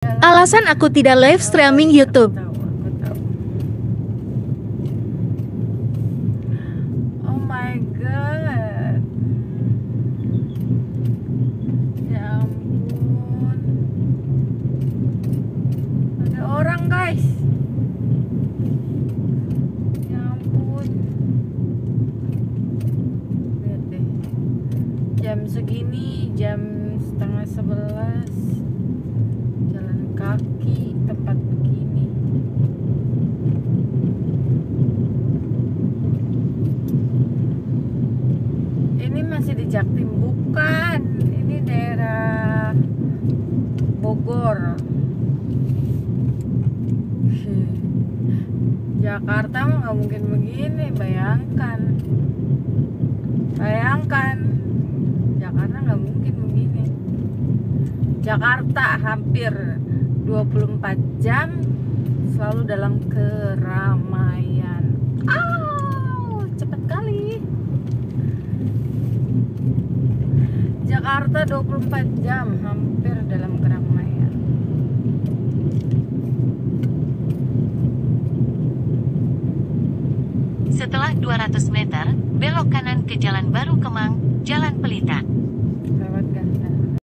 Alasan aku tidak live streaming YouTube. Aku tahu. Oh my god. Ya ampun. Ada orang, guys. Ya ampun. Lihat deh. Jam segini, jam setengah 11. Jalan kaki tempat begini. Ini masih di Jaktim, bukan? Ini daerah Bogor. Jakarta mah nggak mungkin begini, bayangkan. Jakarta nggak mungkin begini. Jakarta hampir 24 jam selalu dalam keramaian. Cepat kali. Jakarta 24 jam hampir dalam keramaian. Setelah 200 meter, belok kanan ke Jalan Baru Kemang, Jalan Pelita.